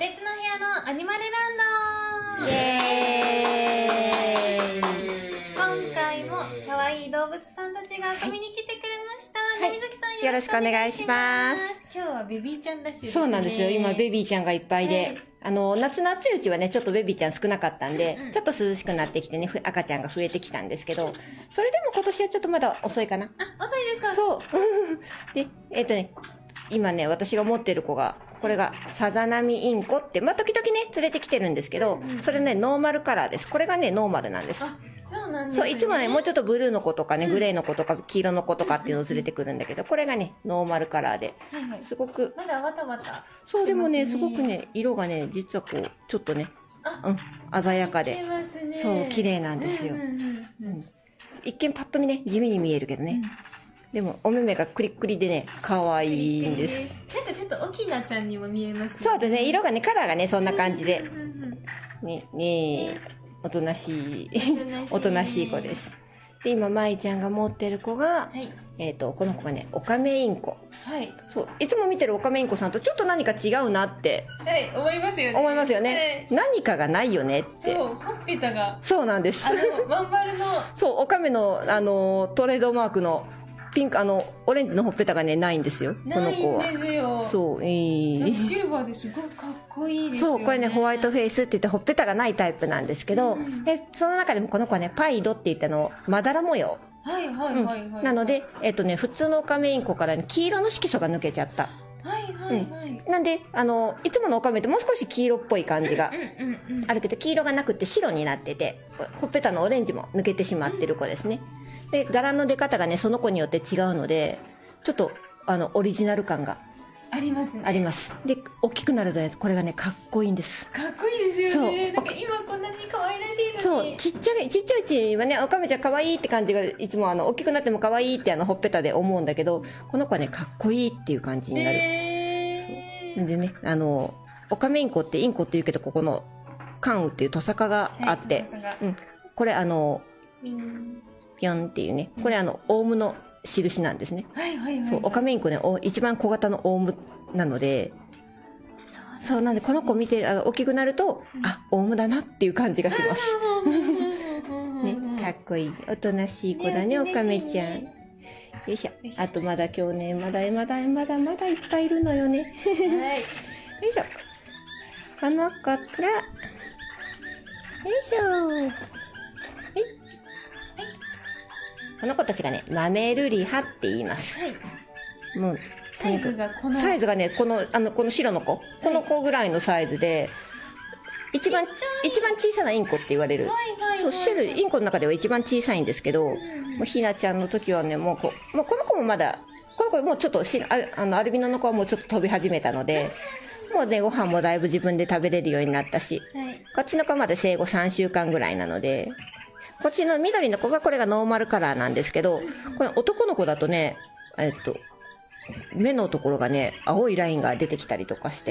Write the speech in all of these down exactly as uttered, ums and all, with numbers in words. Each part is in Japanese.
てつの部屋のアニマルランドイエーイ。 今回も可愛い動物さんたちが遊びに来てくれました。 はい、 なみずきさん、 よろしくお願いします。 今日はベビーちゃんらしいですね。 そうなんですよ。今ベビーちゃんがいっぱいで、はい、あの夏の暑いうちはねちょっとベビーちゃん少なかったんで、うんうん、ちょっと涼しくなってきてね赤ちゃんが増えてきたんですけど、それでも今年はちょっとまだ遅いかな。 あ、遅いですか。 そうでえっ、ー、とね今ね私が持ってる子がこれがさざ波インコって、まあ、時々ね連れてきてるんですけど、うんうん、それねノーマルカラーです。これがねノーマルなんです。 そうなんですね。 そういつもねもうちょっとブルーの子とかね、グレーの子とか黄色の子とかっていうのを連れてくるんだけど、これがねノーマルカラーで、はいはい、すごくまだわたわた、 そうでもねすごくね色がね実はこうちょっとねうん鮮やかで、 ね、 そう綺麗なんですよ。一見パッと見ね地味に見えるけどね、うん、でもお目目がクリックリでね可愛いんです。 なんかちょっとおきなちゃんにも見えますね。 そうだね、色がねカラーがねそんな感じでねねえおとなしいおとなしい子です。で今舞ちゃんが持ってる子が、はい、えっとこの子がねオカメインコ。はい、そういつも見てるオカメインコさんとちょっと何か違うなって、 はい、思いますよね。 思いますよね、はい、何かがないよねって。 そうほっぺたがそうなんです。 あのまん丸のそうオカメのあのトレードマークのピンクあのオレンジのほっぺたがねないんですよ、この子は。 ないんですよ。 そういいシルバーですごくかっこいいですよね。 そうこれねホワイトフェイスって言ってほっぺたがないタイプなんですけど、うん、でその中でもこの子はねパイドって言ったのまだら模様。 はいはいはいはい、 うん、なのでえっとね普通のオカメインコから、ね、黄色の色素が抜けちゃった。 はいはいはい、 うん、なんであのいつものオカメってもう少し黄色っぽい感じがあるけど、黄色がなくて白になっててほっぺたのオレンジも抜けてしまってる子ですね。で柄の出方がねその子によって違うのでちょっとあのオリジナル感がありますね。 あります。で大きくなるとねこれがねかっこいいんです。 かっこいいですよね。なんか今こんなに可愛らしいのに。 そうちっちゃいちっちゃいうちはねオカメちゃん可愛いって感じがいつもあの大きくなっても可愛いってあのほっぺたで思うんだけど、この子はねかっこいいっていう感じになる。えー、そうでねあのオカメインコってインコっていうけどここの関羽っていうトサカがあって、はい、うん、これあのピョンっていうねこれあのオウムの印なんですね。はいはいはい、はい、そうオカメインコね一番小型のオウムなので、そう、そうなんでこの子見てあの大きくなると、うん、あオウムだなっていう感じがします。ねかっこいいおとなしい子だねオカメちゃん。よいしょ。あとまだ今日ねまだまだまだまだいっぱいいるのよね。はい、よいしょ。この子からよいしょ。はい。この子たちがねマメルリハって言います。はい、もうサイズがこのサイズがねこのあのこの白の子、はい、この子ぐらいのサイズで一番一番小さなインコって言われる。そう種類インコの中では一番小さいんですけど、うん、もうひなちゃんの時はねもうこもうこの子もまだこの子もうちょっとしああのアルビノの子はもうちょっと飛び始めたので。もうねご飯もだいぶ自分で食べれるようになったし、はい、こっちの子はまだ生後さんしゅうかんぐらいなので、こっちの緑の子がこれがノーマルカラーなんですけど、これ男の子だとねえっと目のところがね青いラインが出てきたりとかして、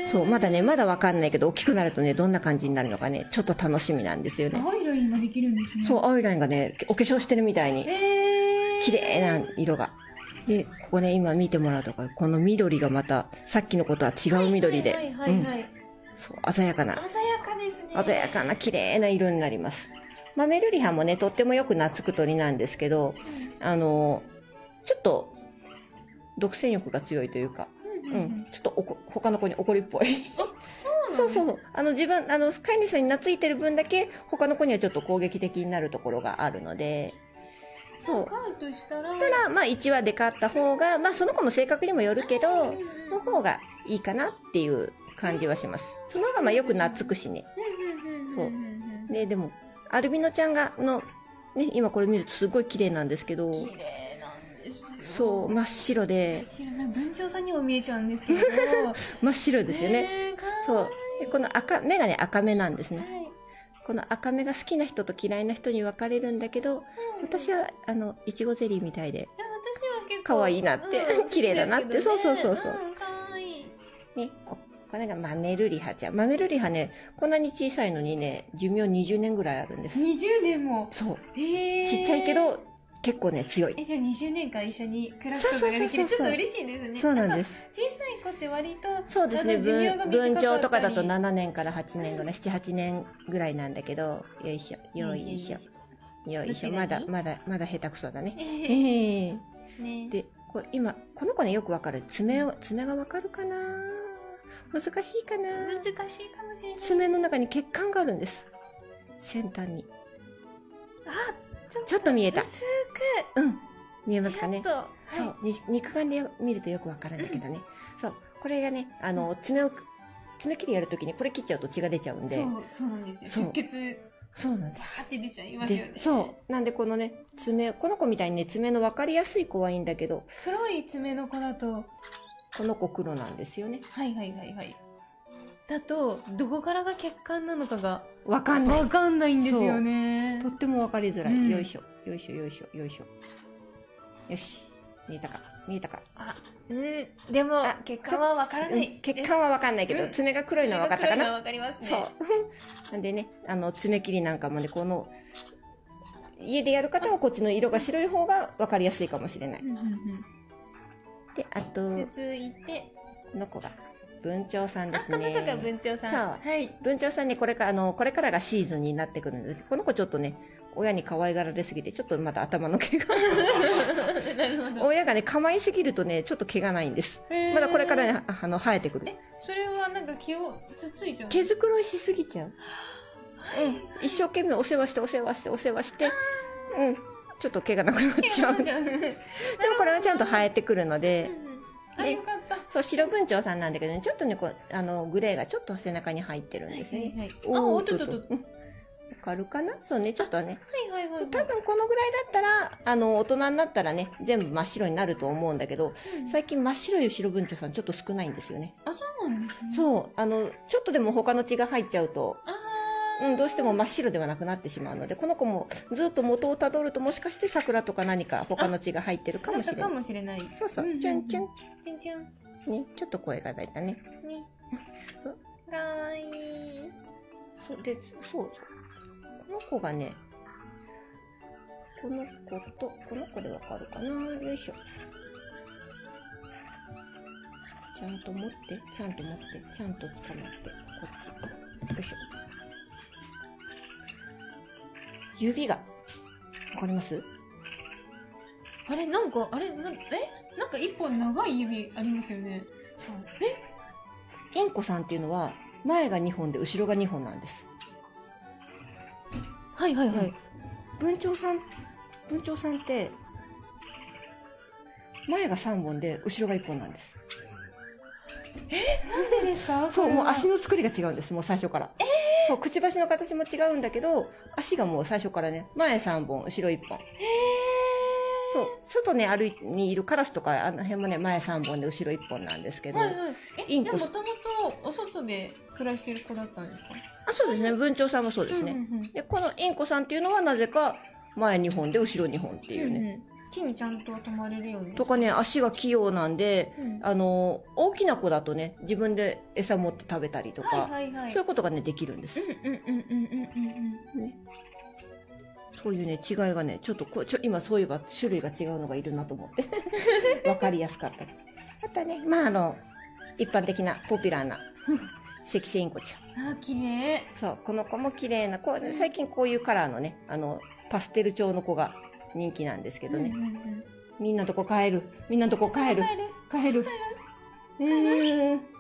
そうまだねまだわかんないけど大きくなるとねどんな感じになるのかねちょっと楽しみなんですよね。 青いラインができるんですね。 そう青いラインがねお化粧してるみたいに綺麗な色が。でここね今見てもらうとかこの緑がまたさっきの子とは違う緑で鮮やかな鮮やかですね。 鮮やかな綺麗な色になります。マメルリハもねとってもよく懐く鳥なんですけど、うん、あのちょっと独占欲が強いというか、うん、うんうん、ちょっとおこ他の子に怒りっぽい。そうそうそうあの自分あの飼い主さんに懐いてる分だけ他の子にはちょっと攻撃的になるところがあるので。 そう飼うとしたらただまあいちわで飼った方が、まあ、その子の性格にもよるけどの方がいいかなっていう感じはします。その方がまあよく懐くしね。そうででもアルビノちゃんがの、ね、今これ見るとすごい綺麗なんですけど、 綺麗なんですよ。 そう真っ白で真っ白な文鳥さんにも見えちゃうんですけど真っ白ですよね。そうでこの赤目がね赤目なんですね。はい、この赤目が好きな人と嫌いな人に分かれるんだけど、うん、私はあのいちごゼリーみたいで可愛いなって、うん、綺麗だなって、ね、そうそうそうそう、うん、 可愛いね。これがマメルリハちゃん。マメルリハねこんなに小さいのにね寿命にじゅうねんぐらいあるんです。 にじゅうねんも。 そう、へー、ちっちゃいけど結構ね、強い。 え、じゃあにじゅうねんかん一緒に暮らすことができる。ちょっと嬉しいですね。 そうなんです。 小さい子って割と、 そうですね、 寿命が短かったり文鳥とかだとななねんからはちねんぐらい、なな、はちねんぐらいなんだけど、よいしょ、よいしょ。よいしょ、まだ、まだ、まだ下手くそだね。ねで、これ今、この子ねよくわかる。爪を、爪がわかるかな？難しいかな？ 難しいかもしれない。 爪の中に血管があるんです。先端に。 あ、 ちょっと見えた。 薄く。うん。見えますかね。 そう、 肉眼で見るとよくわかるんだけどね。そう。これがね、あの、爪を、爪切りやるときにこれ切っちゃうと血が出ちゃうんで。 そう、そうなんですよ。出血。 そうなんです。 って出ちゃいますよね。 そう。なんでこのね、爪、この子みたいにね、爪の分かりやすい子はいいんだけど。 黒い爪の子だと。 この子黒なんですよね。 はいはいはいはい。だと、どこからが血管なのかが。 わかんない。 わかんないんですよね。 とっても分かりづらい。うん、よいしょ。よいしょよいしょよいしょ。よし。見えたか見えたか。 あ、うん。でも、血管はわからない。 血管はわかんないけど、うん、爪が黒いのは分かったかな。 黒いのはわかりますね。 そう。なんでね、あの、爪切りなんかもね、この、家でやる方はこっちの色が白い方が分かりやすいかもしれない。うんうんうん、で、あと、 続いて、 この子が、文鳥さんですね。 あ、この子が文鳥さん。 そう。はい。文鳥さんね、これから、あの、これからがシーズンになってくるので、この子ちょっとね、親に可愛がられすぎて、ちょっとまだ頭の毛が。なるほど。親がね、構いすぎるとね、ちょっと毛がないんです。まだこれからね、あの、生えてくる。 え、それはなんか毛をつついちゃう？ 毛づくろいしすぎちゃう。うん。一生懸命お世話して、お世話して、お世話して、うん。ちょっと毛がなくなっちゃう。でもこれはちゃんと生えてくるので、 あ、よかった。 そう、白文鳥さんなんだけどね、ちょっとね、こう、あの、グレーがちょっと背中に入ってるんですよね。はいはいはい、 あ、おっとっとっと。 わかるかな？そうね、ちょっとね。 はいはいはい、はい。 多分このぐらいだったら、あの、大人になったらね、全部真っ白になると思うんだけど、うん、最近真っ白い白文鳥さんちょっと少ないんですよね。 あ、そうなんですね。 そう。あの、ちょっとでも他の血が入っちゃうと、うん、どうしても真っ白ではなくなってしまうので、この子もずっと元をたどるともしかして桜とか何か他の血が入ってるかもしれない。 かもしれない。 そうそう。チュンチュン。 チュンチュン。 ね、ちょっと声が出たね。 ね。そう。かわいい。 そうで、そうそう。この子がね、この子と、この子でわかるかな？よいしょ。ちゃんと持って、ちゃんと持って、ちゃんと捕まって、こっち。よいしょ。指が、わかります？ あれ、なんか、あれ、な、えなんか一本長い指ありますよね。 そう。え？インコさんっていうのは、前がにほんで後ろがにほんなんです。 はいはいはい。 文鳥さん、文鳥さんって、前がさんぼんで後ろがいっぽんなんです。 え、なんでですか？ そう、もう足の作りが違うんです、もう最初から。えー、そう、くちばしの形も違うんだけど、足がもう最初からね、前さんぼん、後ろいっぽん。へー。そう、外ね、歩いにいるカラスとか、あの辺もね、前さんぼんで後ろいっぽんなんですけど。 はいはい。え、インコじゃあもともとお外で暮らしてる子だったんですか？ あ、そうですね。文鳥さんもそうですね。うんうんうん、で、このインコさんっていうのはなぜか前にほんで後ろにほんっていうね。うんうん、 木にちゃんと止まれるように。 とかね、足が器用なんで、うん、あの、大きな子だとね、自分で餌持って食べたりとか、はいはいはい、そういうことがね、できるんです。うんうんうんうんうんうん。ね。そういうね、違いがね、ちょっとこう、ちょ、今そういえば種類が違うのがいるなと思って。わかりやすかった。あとはね、まああの、一般的なポピュラーな。セキセイインコちゃん。あ、綺麗。 そう、この子も綺麗な、こう、最近こういうカラーのね、あの、パステル調の子が人気なんですけどね。うんうんうん、みんなとこ帰る。みんなとこ帰る。帰る。帰る。うーん。ピ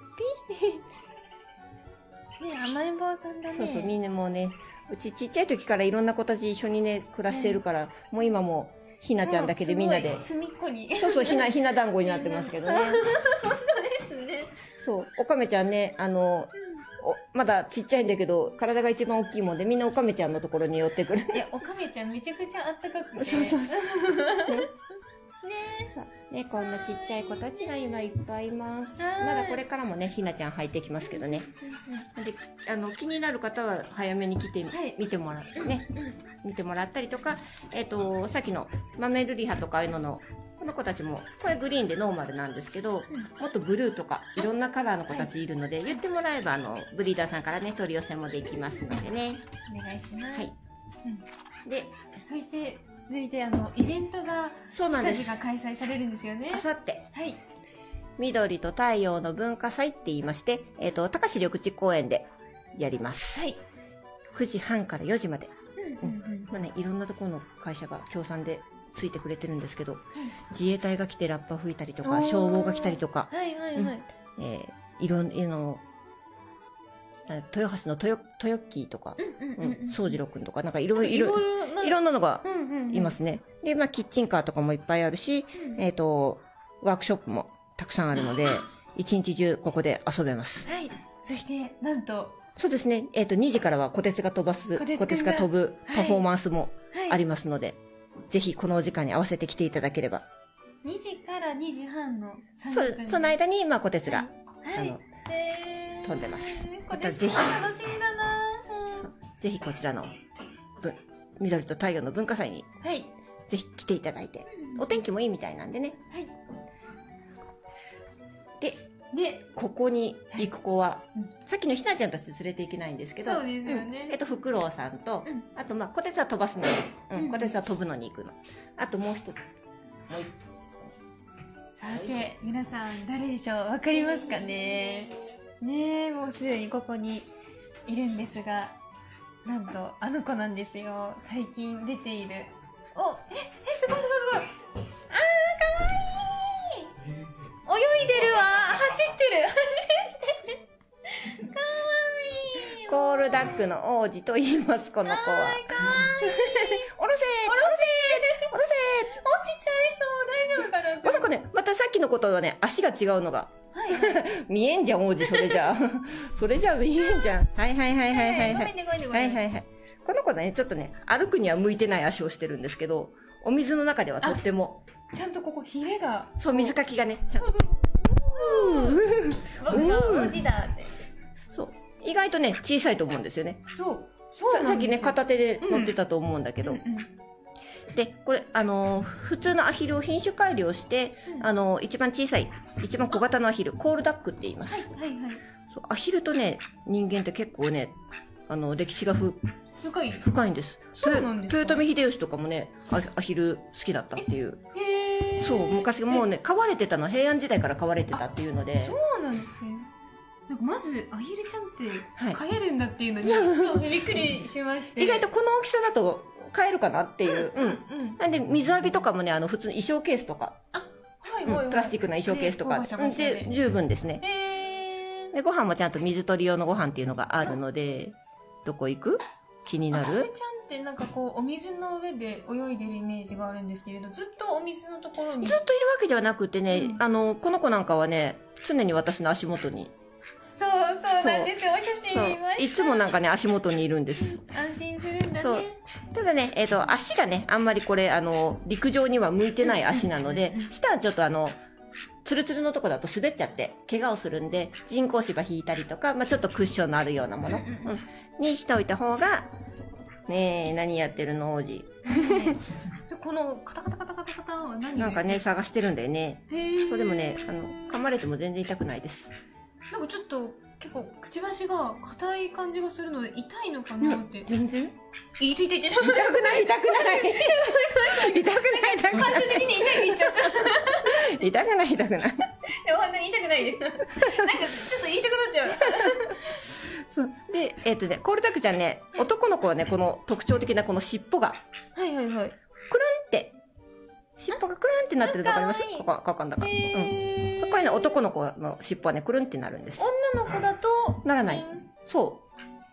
ー。ね、甘えん坊さんだね。 そうそう、みんなもうね、うちちっちゃい時からいろんな子たち一緒にね、暮らしてるから、うん、もう今も、ひなちゃんだけでみんなで。 隅っこに。 そうそう、ひな、ひな団子になってますけどね。 本当ですね。 そう、おかめちゃんね、あの、おまだちっちゃいんだけど、体が一番大きいもんで、みんなおかめちゃんのところに寄ってくる。 いや、おかめちゃんめちゃくちゃあったかくて。 そうそうそう。ね。ねそうね、こんなちっちゃい子たちが今いっぱいいます。まだこれからもね、ひなちゃん入ってきますけどね。で、あの、気になる方は早めに来て、はい、見てもらってね、見てもらったりとか、えっと、さっきのマメルリハとかああいうのの、この子たちも、これグリーンでノーマルなんですけど、もっとブルーとか、いろんなカラーの子たちいるので、はい、言ってもらえば、あの、ブリーダーさんからね、取り寄せもできますのでね。 お願いします。はい。 うん、で、 そして、 続いて、あの、イベントが、 そうなんです。 近々開催されるんですよね。 あさって。 はい。 緑と太陽の文化祭って言いまして、えっと、高志緑地公園でやります。 はい。 くじはんからよじまで。 うんうんうん。 まあね、いろんなところの会社が協賛でついてくれてるんですけど、自衛隊が来てラッパ吹いたりとか、消防が来たりとか、 はいはいはい。 うん、えー、いろんなの、豊橋の豊、豊木とか、宗次郎くんとか、なんかいろいろ、いろんなのがいますね。で、まあ、キッチンカーとかもいっぱいあるし、うん、えっと、ワークショップもたくさんあるので、一日中ここで遊べます。 はい。そして、なんと、 そうですね。えっと、にじからは小鉄が飛ばす、小鉄が飛ぶパフォーマンスもありますので、はいはい、ぜひこのお時間に合わせて来ていただければ。 にじからにじはんのさんじゅっぷん。そう、その間に、まあ、小鉄が、 はい、 あの、飛んでます。 またぜひ、楽しみだな、 うん、ぜひこちらの、緑と太陽の文化祭に、はい、ぜひ来ていただいて、お天気もいいみたいなんでね。はい。で、で、ここに行く子は、はい、さっきのひなちゃんたち連れて行けないんですけど、 そうですよね。 うん、えっと、フクロウさんと、うん、あと、まあ、小鉄は飛ばすのに、うん、小鉄は飛ぶのに行くの。あともう一つ、もう一つ。さて、皆さん誰でしょう？わかりますかね？ねえ、もうすでにここにいるんですが、なんと、あの子なんですよ。最近出ている。お、え、え、すごいすごいすごい。あー、かわいい。泳いでるわ。走ってる。走ってる。かわいい。 コールダックの王子と言います、この子は。かわいい。おろせーおろせーおろせー落ちちゃいそう。大丈夫かな。 まさかね、またさっきのことはね、足が違うのが。はいはい、見えんじゃん、王子、それじゃ。それじゃ見えんじゃん。はいはいはいはいはい。はいはいはい。この子ね、ちょっとね、歩くには向いてない足をしてるんですけど、お水の中ではとっても。 ちゃんとここ、ヒレが。 そう、水かきがね。ちゃんと。 僕が王子だって。 そう。意外とね、小さいと思うんですよね。 そう。そうなんですよ。 さっきね、片手で乗ってたと思うんだけど。で、これ、あのー、普通のアヒルを品種改良して、うん、あのー、一番小さい、一番小型のアヒル、コールダックって言います。はい、はい、はい。そう、アヒルとね、人間って結構ね、あの、歴史がふ、 深い深いんです。 そうなんですか？ 豊臣秀吉とかもね、アヒル好きだったっていう。へー。そう、昔もうね、飼われてたの、平安時代から飼われてたっていうので。 そうなんですね。なんかまず、アヒルちゃんって飼えるんだっていうのに、はい、ちょっとびっくりしまして。 意外とこの大きさだと、飼えるかなっていう。うん。うん、なんで、水浴びとかもね、あの、普通に衣装ケースとか。あ、はいはいはい。うん、プラスチックな衣装ケースとか。で、十分ですね。へー。で、ご飯もちゃんと水取り用のご飯っていうのがあるので、どこ行く？気になる？アヒルちゃんってなんかこう、お水の上で泳いでるイメージがあるんですけれど、ずっとお水のところに。ずっといるわけではなくてね、うん、あの、この子なんかはね、常に私の足元に。そう、そうなんですよ。お写真見ました。いつもなんかね、足元にいるんです。安心するんだね。そう。ただね、えっと、足がね、あんまりこれ、あの、陸上には向いてない足なので、下はちょっとあの、ツルツルのとこだと滑っちゃって、怪我をするんで、人工芝引いたりとか、まあちょっとクッションのあるようなもの、うん、にしておいた方が、ねえ、何やってるの、王子。このカタカタカタカタカタは何？なんかね、探してるんだよね。これでもね、あの、噛まれても全然痛くないです。なんかちょっと結構くちばしが硬い感じがするので痛いのかなって。全然痛い痛い痛い痛くない痛くない痛くない痛くない痛くない感情的に痛いって言っちゃった痛くない痛くないでも本当に痛くないですなんかちょっと言いたくなっちゃうそうでえっとねコールダックちゃんね男の子はねこの特徴的なこの尻尾がはいはいはいくるんって尻尾がくるんってなってるの分かります？ここ、ここんだから。うん。そこにね、男の子の尻尾はね、くるんってなるんです。女の子だとならない。そう。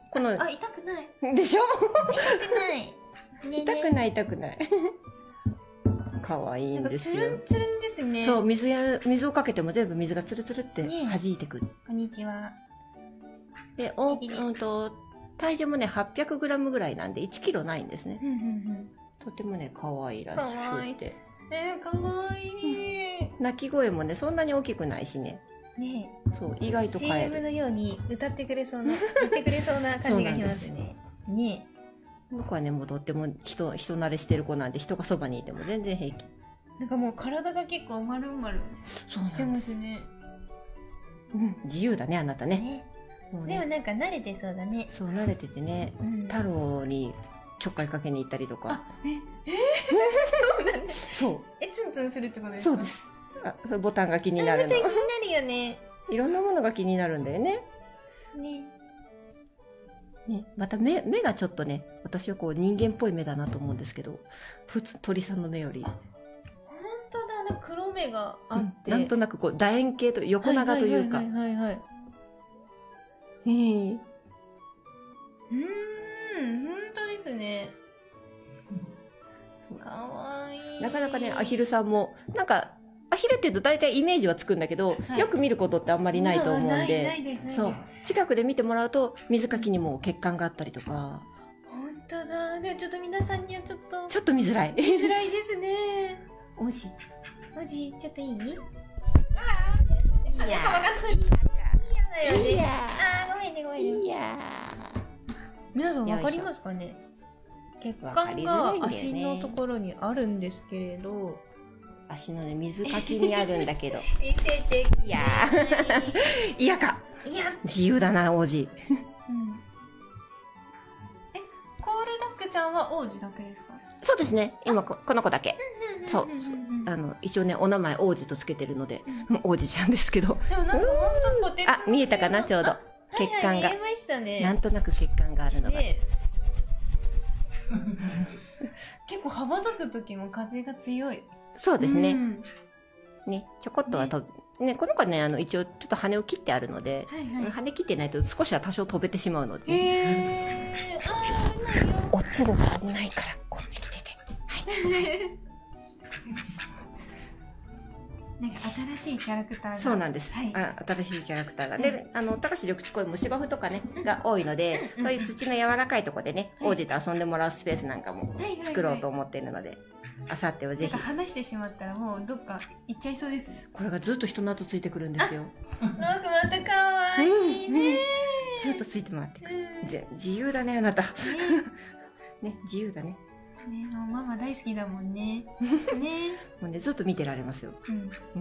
この、あ、痛くない。でしょ？痛くない。痛くない、痛くない。かわいいんですよ。つるんつるんですね。そう、水や、水をかけても全部水がつるつるって弾いてくる。こんにちは。で、お、うんと、体重もね、はっぴゃくグラムぐらいなんで、いちキロないんですね。とてもね、かわいらしくて。えー、かわいい。鳴き声もね、そんなに大きくないしね。ねえ。そう、意外と飼える。シーエム のように歌ってくれそうな、言ってくれそうな感じがしますね。ねえ。僕はね、もうとっても人、人慣れしてる子なんで、人がそばにいても全然平気。なんかもう体が結構丸々してますね。うん、自由だね、あなたね。ねもねでもなんか慣れてそうだね。そう、慣れててね、うん、太郎にちょっかいかけに行ったりとか。 あ、え、えー、そうなんだ。 そう。 え、ツンツンするってことですか？ そうです。あ、それボタンが気になるの。 気になるよね。 いろんなものが気になるんだよね。 ね。 ね、また目、目がちょっとね、私はこう人間っぽい目だなと思うんですけど、普通、鳥さんの目より。 本当だ、なんか黒目があって。 うん、なんとなくこう、楕円形と横長というか。 はいはいはいはい、はい。 へー。 うーん、本当ですね。かわいい。 なかなかね、アヒルさんも、なんか、アヒルって言うと大体イメージはつくんだけど、はい、よく見ることってあんまりないと思うんで、そう、近くで見てもらうと、水かきにも血管があったりとか。 本当だ。でもちょっと皆さんにはちょっと。 ちょっと見づらい。 見づらいですね。 おじ。 おじ、ちょっといい？ああ、 いやー。いやー。いやー。あー、ごめんね、ごめんね。 いやー。皆さんわかりますかね？血管が足のところにあるんですけれど、 足のね、水かきにあるんだけど。 見せてき。 いやー。嫌か。 いや。 自由だな、王子。 うん。え、コールダックちゃんは王子だけですか？ そうですね。今こ、この子だけ。そう。あの、一応ね、お名前王子とつけてるので、もう王子ちゃんですけど。 でもなんか本当こてつ。 あ、見えたかな、ちょうど。血管が。 見えましたね。 なんとなく血管があるのが。 結構羽ばたく時も風が強い。 そうですね。うん、ね、ちょこっとは飛ぶ。ね、この子はね、あの、一応ちょっと羽を切ってあるので、はいはい、羽切ってないと少しは多少飛べてしまうので、ね。 へー。あー、うまいよ。 落ちるは危ないから、こっち来てて。はい。 なんか新しいキャラクターが。 そうなんです。はい、あ、新しいキャラクターが。で、あの、高橋緑地公園も芝生とかね、が多いので、そういう土の柔らかいところでね、王子と遊んでもらうスペースなんかも作ろうと思っているので、あさってはぜひ。 話してしまったらもうどっか行っちゃいそうですね。 これがずっと人の後ついてくるんですよ。 なんかまた可愛いね、 ずっとついてもらってくる。自由だね、あなた。ね、自由だね。 ね、もうママ大好きだもんね。ね。 もうね、ずっと見てられますよ。うん。うん。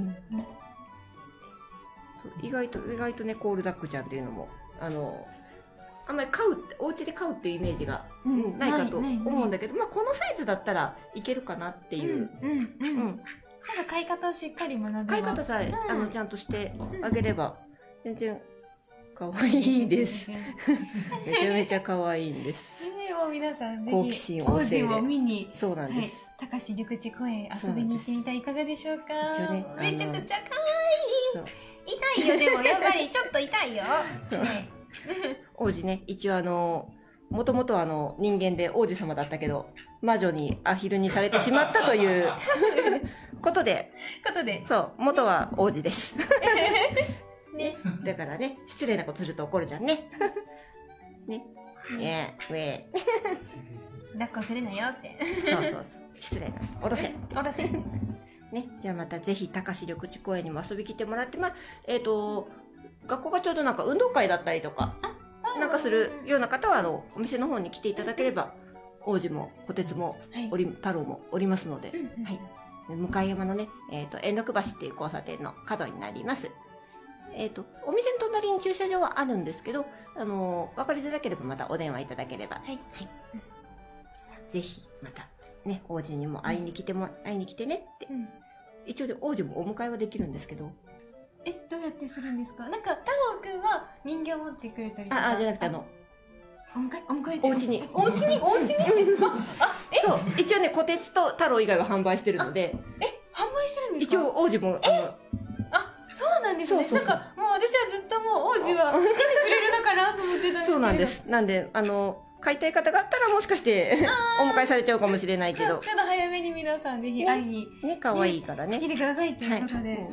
意外と、意外とね、コールダックちゃんっていうのも、あの、あんまり飼う、お家で飼うっていうイメージが、うん、ないかと思うんだけど、まあ、このサイズだったらいけるかなっていう。うん、うん、うん。なんか飼い方をしっかり学べば。 飼い方さえ、あの、ちゃんとしてあげれば、全然、可愛いです。めちゃめちゃ可愛いんです。 もう皆さんぜひ好奇心旺盛で王子を見に、 そうなんです。 高橋緑地公園遊びに行ってみたらいかがでしょうか。 一応ね、 めちゃくちゃ可愛い。痛いよ、でもやっぱりちょっと痛いよ。 王子ね、一応あの、もともとあの、人間で王子様だったけど、魔女にアヒルにされてしまったということで、 ことで、 そう、元は王子です。ね、だからね、失礼なことすると怒るじゃんね。ね。ねえ、ねえ。抱っこするなよって。 そうそうそう。失礼な。おろせ。 おろせ。ね。 じゃあまたぜひ、高橋緑地公園にも遊び来てもらって、まあ、えっと、学校がちょうどなんか運動会だったりとか、なんかするような方は、あの、お店の方に来ていただければ、王子も、こてつも、おり、太郎もおりますので、はい。向山のね、えっと、円楽橋っていう交差点の角になります。えっと、お店の隣に駐車場はあるんですけど、あのー、わかりづらければまたお電話いただければ。はい。はい。ぜひ、また、ね、王子にも会いに来ても、会いに来てねって。うん、一応、王子もお迎えはできるんですけど。 え、どうやってするんですか？なんか、太郎くんは人形持ってくれたりとか。 あ、あ、じゃなくてあの、 お迎えお迎えお家に。 お家にお家にあ、えそう。一応ね、こてつと太郎以外は販売してるので。 え、販売してるんですか？ 一応、王子も、あの、 そうなんですね。そうそうそう。なんか、もう私はずっともう王子は出てくれるのかなと思ってたんですけど。 そうなんです。なんで、あの、買いたい方があったらもしかしてお迎えされちゃうかもしれないけど。 ちょっと早めに皆さんぜひ会いに。 ね、可愛いからね。 来てくださいっていうことで。はい。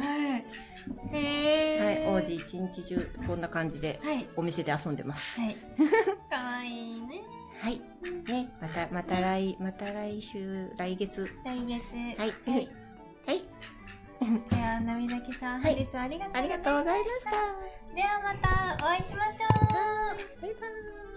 へー。はい、王子一日中こんな感じで、お店で遊んでます。はい。 可愛いね。 はい。ね、また、また来、また来週、来月。 来月。 はい。はい。はい。 では、なみだけさん、本日はありがとうございました。 ありがとうございました。 ではまたお会いしましょう。 バイバーイ。